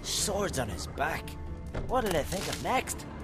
Swords on his back. What'll they think of next?